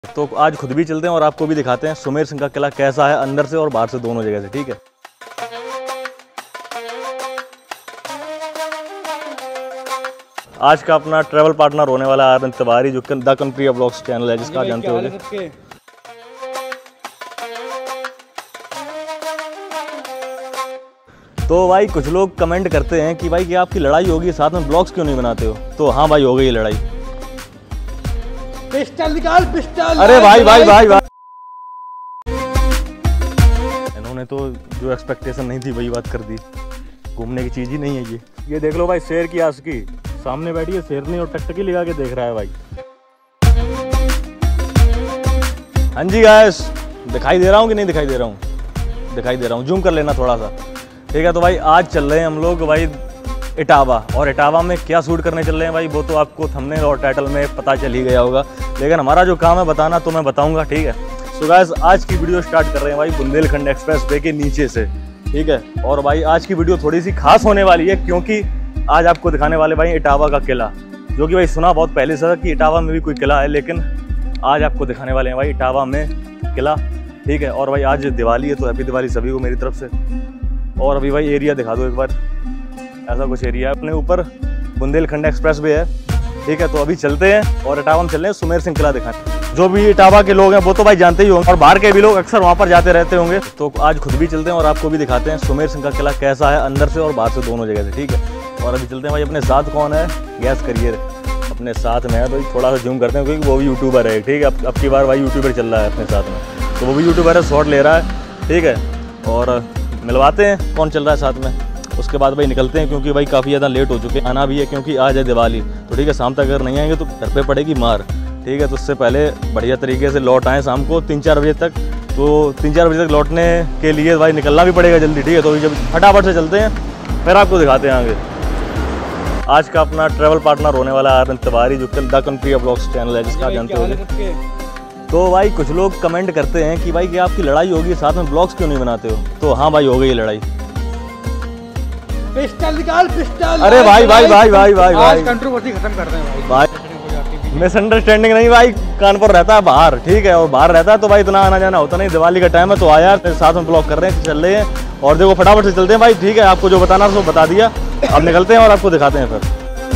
तो आज खुद भी चलते हैं और आपको भी दिखाते हैं सुमेर सिंह का किला कैसा है अंदर से और बाहर से दोनों जगह से। ठीक है, आज का अपना ट्रैवल पार्टनर होने वाला है आर्यन तिवारी, जो द कनप्रिया ब्लॉग्स चैनल है जिसका आप जानते होंगे। तो भाई कुछ लोग कमेंट करते हैं कि भाई क्या आपकी लड़ाई होगी, साथ में ब्लॉग्स क्यों नहीं बनाते हो। तो हाँ भाई, हो गई ये लड़ाई। पिस्टल निकाल, पिस्टल। अरे भाई भाई भाई भाई, इन्होंने तो जो एक्सपेक्टेशन नहीं थी वही बात कर दी। घूमने की चीज ही नहीं है ये देख लो भाई, शेर की आशिकी। सामने बैठी है शेरनी और टकटकी लगा के देख रहा है भाई। हाँ जी गाइस, दिखाई दे रहा हूँ कि नहीं दिखाई दे रहा हूँ? दिखाई दे रहा हूँ, जूम कर लेना थोड़ा सा। ठीक है, तो भाई आज चल रहे हैं हम लोग भाई इटावा। और इटावा में क्या शूट करने चल रहे हैं भाई वो तो आपको थंबनेल और टाइटल में पता चल ही गया होगा, लेकिन हमारा जो काम है बताना तो मैं बताऊंगा। ठीक है, तो गाइस आज की वीडियो स्टार्ट कर रहे हैं भाई बुंदेलखंड एक्सप्रेस वे के नीचे से। ठीक है, और भाई आज की वीडियो थोड़ी सी खास होने वाली है क्योंकि आज आपको दिखाने वाले भाई इटावा का किला, जो कि भाई सुना बहुत पहले से कि इटावा में भी कोई किला है, लेकिन आज आपको दिखाने वाले हैं भाई इटावा में किला। ठीक है, और भाई आज दिवाली है तो हैप्पी दिवाली सभी को मेरी तरफ से। और अभी भाई एरिया दिखा दो एक बार, ऐसा कुछ एरिया है अपने ऊपर बुंदेलखंड एक्सप्रेस वे है। ठीक है, तो अभी चलते हैं और इटावा में चल रहे हैं सुमेर सिंह किला दिखाने। जो भी इटावा के लोग हैं वो तो भाई जानते ही होंगे और बाहर के भी लोग अक्सर वहाँ पर जाते रहते होंगे। तो आज खुद भी चलते हैं और आपको भी दिखाते हैं सुमेर सिंह का किला कैसा है अंदर से और बाहर से दोनों जगह से। ठीक है, और अभी चलते हैं भाई। अपने साथ कौन है गैस करिए। अपने साथ में है तो थोड़ा सा जूम करते हैं क्योंकि वो भी यूट्यूबर है। ठीक है, अब की बार भाई यूट्यूबर चल रहा है अपने साथ में, तो वो भी यूट्यूबर है, शॉर्ट ले रहा है। ठीक है, और मिलवाते हैं कौन चल रहा है साथ में, उसके बाद भाई निकलते हैं क्योंकि भाई काफ़ी ज़्यादा लेट हो चुके हैं। आना भी है क्योंकि आज है दिवाली। तो ठीक है, शाम तक अगर नहीं आएंगे तो घर पे पड़ेगी मार। ठीक है, तो उससे पहले बढ़िया तरीके से लौट आएँ शाम को 3-4 बजे तक। तो 3-4 बजे तक लौटने के लिए भाई निकलना भी पड़ेगा जल्दी। ठीक है, तो जब फटाफट से चलते हैं फिर आपको दिखाते हैं आगे। आज का अपना ट्रैवल पार्टनर होने वाला है आर्यन तिवारी, जो द कनप्रिया ब्लॉग्स चैनल है जिसका आप जानते होंगे। तो भाई कुछ लोग कमेंट करते हैं कि भाई क्या आपकी लड़ाई होगी, साथ में ब्लॉग्स क्यों नहीं बनाते हो। तो हाँ भाई, हो गई ये लड़ाई। पिस्टल निकाल, पिस्टल। अरे भाई भाई भाई भाई भाई भाई, कंट्रोवर्सी खत्म करते हैं भाई। मिसअंडरस्टैंडिंग नहीं भाई, कानपुर रहता है बाहर। ठीक है, और बाहर रहता है तो भाई इतना आना जाना होता नहीं। दिवाली का टाइम है तो आया साथ में ब्लॉग कर रहे हैं, चल रहे हैं। और देखो फटाफट से चलते हैं भाई। ठीक है, आपको जो बताना था वो बता दिया, अब निकलते हैं और आपको दिखाते हैं फिर।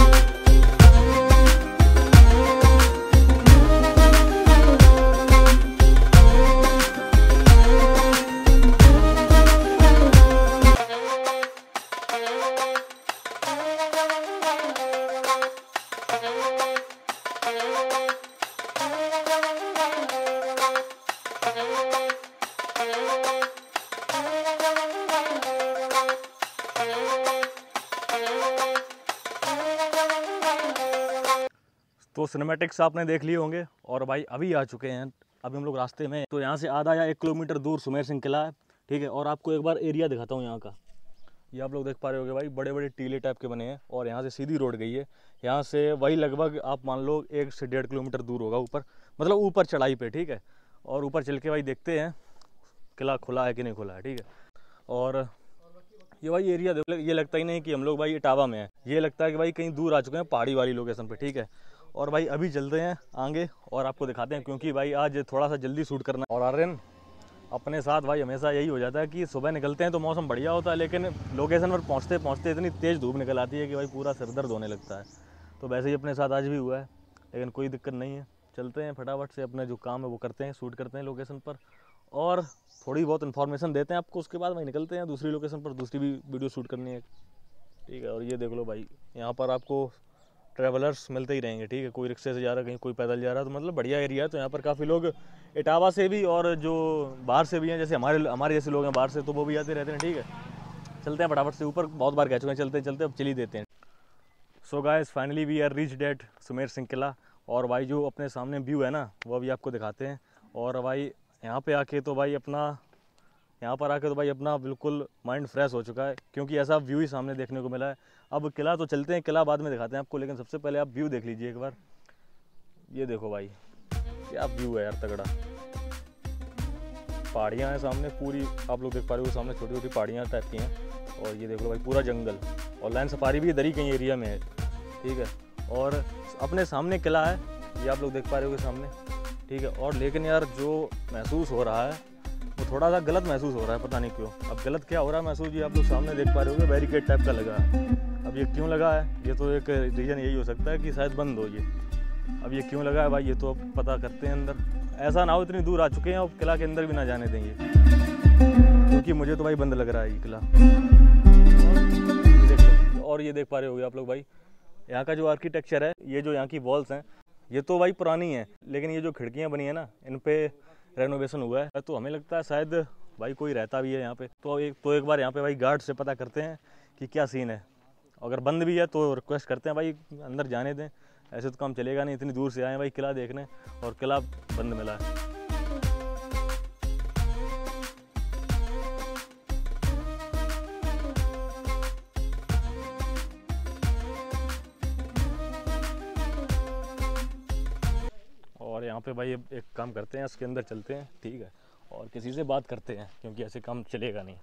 तो सिनेमैटिक्स आपने देख लिए होंगे और भाई अभी आ चुके हैं। अभी हम लोग रास्ते में, तो यहाँ से आधा या 1 किलोमीटर दूर सुमेर सिंह किला है। ठीक है, और आपको एक बार एरिया दिखाता हूँ यहाँ का। ये आप लोग देख पा रहे होंगे भाई, बड़े बड़े टीले टाइप के बने हैं और यहाँ से सीधी रोड गई है। यहाँ से वही लगभग आप मान लो 1 से 1.5 किलोमीटर दूर होगा ऊपर, मतलब ऊपर चढ़ाई पे। ठीक है, और ऊपर चल के भाई देखते हैं किला खुला है कि नहीं खुला है। ठीक है, और ये भाई एरिया देखो, ये लगता ही नहीं कि हम लोग भाई इटावा में है, ये लगता है कि भाई कहीं दूर आ चुके हैं पहाड़ी वाली लोकेशन पे। ठीक है, और भाई अभी चलते हैं आगे और आपको दिखाते हैं क्योंकि भाई आज थोड़ा सा जल्दी शूट करना है। और आर्यन अपने साथ भाई हमेशा यही हो जाता है कि सुबह निकलते हैं तो मौसम बढ़िया होता है, लेकिन लोकेशन पर पहुंचते पहुंचते इतनी तेज़ धूप निकल आती है कि भाई पूरा सिर दर्द होने लगता है। तो वैसे ही अपने साथ आज भी हुआ है, लेकिन कोई दिक्कत नहीं है। चलते हैं फटाफट से, अपने जो काम है वो करते हैं, शूट करते हैं लोकेशन पर और थोड़ी बहुत इन्फॉर्मेशन देते हैं आपको। उसके बाद भाई निकलते हैं दूसरी लोकेशन पर, दूसरी भी वीडियो शूट करनी है। ठीक है, और ये देख लो भाई, यहाँ पर आपको ट्रैवलर्स मिलते ही रहेंगे। ठीक है, कोई रिक्शे से जा रहा है, कहीं कोई पैदल जा रहा है, तो मतलब बढ़िया एरिया है। तो यहाँ पर काफ़ी लोग इटावा से भी और जो बाहर से भी हैं, जैसे हमारे जैसे लोग हैं बाहर से, तो वो भी आते रहते हैं। ठीक है, चलते हैं फटाफट से ऊपर, बहुत बार कह चुके हैं चलते चलते, अब चल ही देते हैं। So guys, finally we are reached at Sumer Singh किला। और भाई जो अपने सामने व्यू है ना, वो अभी आपको दिखाते हैं। और भाई यहाँ पे आके तो भाई अपना बिल्कुल माइंड फ्रेश हो चुका है क्योंकि ऐसा व्यू ही सामने देखने को मिला है। अब किला तो चलते हैं, किला बाद में दिखाते हैं आपको, लेकिन सबसे पहले आप व्यू देख लीजिए एक बार। ये देखो भाई, क्या व्यू है यार, तगड़ा। पहाड़ियाँ हैं सामने पूरी, आप लोग देख पा रहे हो सामने छोटी छोटी पहाड़ियाँ टाइप की हैं। और ये देख लो भाई पूरा जंगल, और लाइन सफारी भी इधर ही कहीं एरिया में है। ठीक है, और अपने सामने किला है, ये आप लोग देख पा रहे हो सामने। ठीक है। और लेकिन यार जो महसूस हो रहा है वो थोड़ा सा गलत महसूस हो रहा है, पता नहीं क्यों। अब गलत क्या हो रहा है महसूस, ये आप लोग सामने देख पा रहे होंगे बैरिकेड टाइप का लगा है। अब ये क्यों लगा है, ये तो एक रीज़न यही हो सकता है कि शायद बंद हो ये। अब ये क्यों लगा है भाई, ये तो अब पता करते हैं अंदर। ऐसा ना हो इतनी दूर आ चुके हैं और किला के अंदर भी ना जाने देंगे, क्योंकि मुझे तो भाई बंद लग रहा है ये किला। और ये देख पा रहे होगे आप लोग भाई, यहाँ का जो आर्किटेक्चर है, ये जो यहाँ की वॉल्स हैं ये तो भाई पुरानी है, लेकिन ये जो खिड़कियाँ बनी है ना, इन पे रेनोवेशन हुआ है। तो हमें लगता है शायद भाई कोई रहता भी है यहाँ पे। तो एक बार यहाँ पे भाई गार्ड से पता करते हैं कि क्या सीन है। अगर बंद भी है तो रिक्वेस्ट करते हैं भाई अंदर जाने दें, ऐसे तो काम चलेगा नहीं। इतनी दूर से आए हैं भाई किला देखने और किला बंद मिला है। और यहाँ पे भाई एक काम करते हैं, इसके अंदर चलते हैं, ठीक है, और किसी से बात करते हैं, क्योंकि ऐसे काम चलेगा नहीं।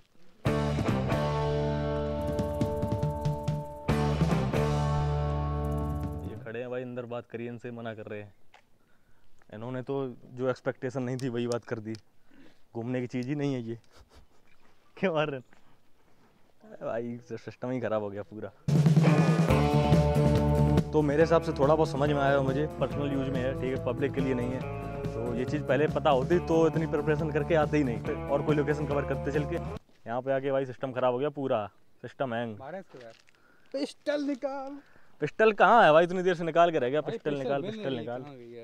ये खड़े हैं भाई अंदर, बात करिए इनसे, मना कर रहे हैं। इन्होंने तो जो एक्सपेक्टेशन नहीं थी वही बात कर दी। घूमने की चीज़ ही नहीं है ये। क्यों मार रहे भाई, सिस्टम ही खराब हो गया पूरा। तो मेरे हिसाब से थोड़ा बहुत समझ में आया, मुझे पर्सनल यूज में है, ठीक है, पब्लिक के लिए नहीं है। तो ये चीज़ पहले पता होती तो इतनी प्रिपरेशन करके आते ही नहीं, और कोई लोकेशन कवर करते चल के। यहाँ पे आके भाई सिस्टम खराब हो गया पूरा, सिस्टम हैंग। पिस्टल निकाल। पिस्टल कहाँ है भाई, इतनी देर से निकाल के रह गया। पिस्टल निकाल, पिस्टल निकाल।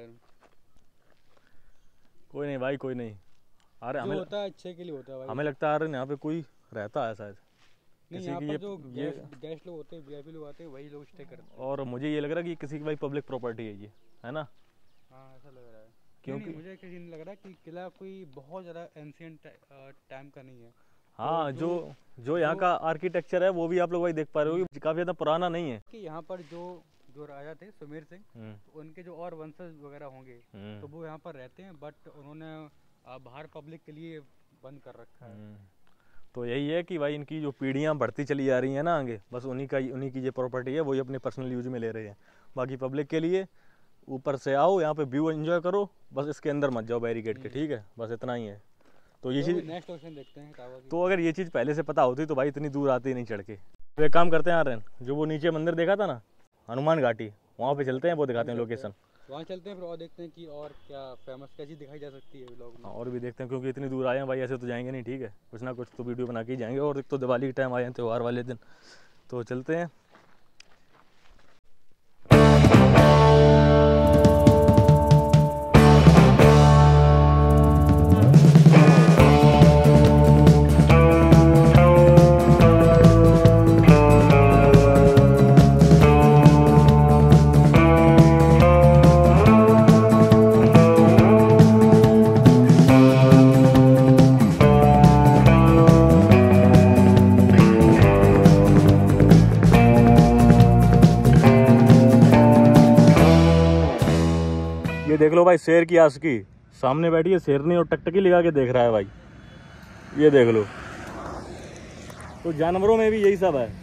कोई नहीं भाई, कोई नहीं। अरे हमें होता है अच्छे के लिए होता है भाई। हमें लगता है अरे यहाँ पे कोई रहता है शायद, नहीं, यहाँ पर जो गेस्ट लोग होते हैं, वीआईपी लोग आते हैं, वही लोग स्टे करते हैं। और मुझे ये लग रहा है कि किसी की भाई पब्लिक प्रॉपर्टी है ये, है ना? हाँ ऐसा लग रहा है, क्योंकि मुझे किसी लग रहा है कि किला कोई बहुत ज़्यादा एंशिएंट टाइम का नहीं है। हाँ, जो यहाँ का आर्किटेक्चर है वो भी आप लोग भाई देख पा रहे हो कि काफ़ी ज़्यादा पुराना नहीं है। कि यहाँ पर जो राजा थे सुमेर सिंह, तो उनके जो और वंशज वगैरह होंगे तो वो यहाँ पर रहते हैं, बट उन्होंने बाहर पब्लिक के लिए बंद कर रखा है। तो यही है कि भाई इनकी जो पीढ़ियाँ बढ़ती चली जा रही हैं ना आगे, बस उन्हीं की जो प्रॉपर्टी है वही अपने पर्सनल यूज में ले रहे हैं। बाकी पब्लिक के लिए ऊपर से आओ, यहाँ पे व्यू एंजॉय करो, बस इसके अंदर मत जाओ बैरिकेड के, ठीक है, बस इतना ही है। तो ये चीज़ नेक्स्ट ऑप्शन देखते हैं इटावा की। तो अगर ये चीज़ पहले से पता होती तो भाई इतनी दूर आते ही नहीं चढ़ के। तो एक काम करते हैं यार, जो वो नीचे मंदिर देखा था ना, हनुमान घाटी, वहाँ पे चलते हैं, वो दिखाते हैं लोकेशन। वहाँ चलते हैं, फिर और देखते हैं कि और क्या फेमस क्या चीज़ दिखाई जा सकती है व्लॉग में। और भी देखते हैं, क्योंकि इतनी दूर आए हैं भाई, ऐसे तो जाएंगे नहीं, ठीक है, कुछ ना कुछ तो वीडियो बना के ही जाएंगे। और एक तो दिवाली के टाइम आए हैं, त्यौहार वाले दिन, तो चलते हैं। ये देख लो भाई, शेर की आशिकी, सामने बैठी है शेरनी और टकटकी लगा के देख रहा है भाई, ये देख लो। तो जानवरों में भी यही सब है,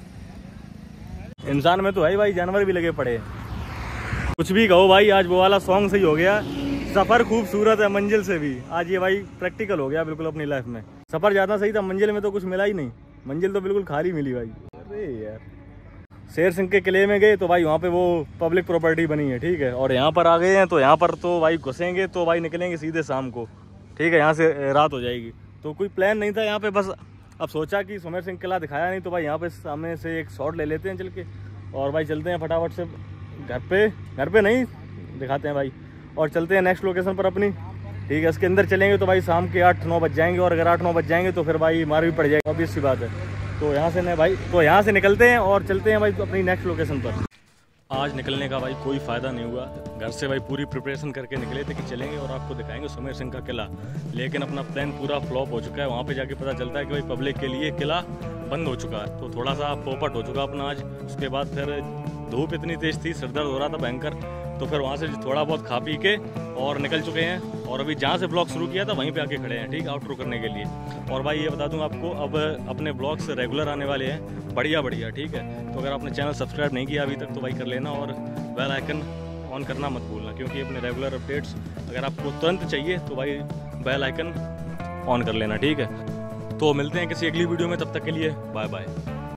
इंसान में तो है भाई, जानवर भी लगे पड़े हैं। कुछ भी कहो भाई, आज वो वाला सॉन्ग सही हो गया, सफ़र खूबसूरत है मंजिल से भी। आज ये भाई प्रैक्टिकल हो गया बिल्कुल अपनी लाइफ में। सफ़र ज़्यादा सही था, मंजिल में तो कुछ मिला ही नहीं, मंजिल तो बिल्कुल खाली मिली भाई। अरे यार, शेर सिंह के किले में गए तो भाई वहाँ पे वो पब्लिक प्रॉपर्टी बनी है, ठीक है, और यहाँ पर आ गए हैं तो यहाँ पर तो भाई घुसेंगे तो भाई निकलेंगे सीधे शाम को, ठीक है, यहाँ से रात हो जाएगी। तो कोई प्लान नहीं था यहाँ पे, बस अब सोचा कि सुमेर सिंह किला दिखाया नहीं तो भाई यहाँ पे सामने से एक शॉट ले लेते हैं चल के, और भाई चलते हैं फटाफट से घर पे नहीं दिखाते हैं भाई, और चलते हैं नेक्स्ट लोकेशन पर अपनी, ठीक है। इसके अंदर चलेंगे तो भाई शाम के 8-9 बज जाएंगे, और अगर 8-9 बज जाएंगे तो फिर भाई मार भी पड़ जाएगी, ऑब्वियस सी बात है। तो यहाँ से भाई, तो यहाँ से निकलते हैं और चलते हैं भाई तो अपनी नेक्स्ट लोकेशन पर। आज निकलने का भाई कोई फ़ायदा नहीं हुआ, घर से भाई पूरी प्रिपरेशन करके निकले थे कि चलेंगे और आपको दिखाएंगे सुमेर सिंह का किला, लेकिन अपना प्लान पूरा फ्लॉप हो चुका है। वहाँ पे जाके पता चलता है कि भाई पब्लिक के लिए किला बंद हो चुका है, तो थोड़ा सा पोपट हो चुका अपना आज। उसके बाद फिर धूप इतनी तेज़ थी, सिरदर्द हो रहा था भयंकर, तो फिर वहाँ से थोड़ा बहुत खा पी के और निकल चुके हैं, और अभी जहाँ से ब्लॉग शुरू किया था वहीं पे आके खड़े हैं, ठीक, आउटरो करने के लिए। और भाई ये बता दूं आपको, अब अपने ब्लॉग्स रेगुलर आने वाले हैं, बढ़िया, ठीक है। तो अगर आपने चैनल सब्सक्राइब नहीं किया अभी तक तो भाई कर लेना, और बेल आइकन ऑन करना मत भूलना। क्योंकि अपने रेगुलर अपडेट्स अगर आपको तुरंत चाहिए तो भाई बेल आइकन ऑन कर लेना, ठीक है। तो मिलते हैं किसी अगली वीडियो में, तब तक के लिए बाय बाय।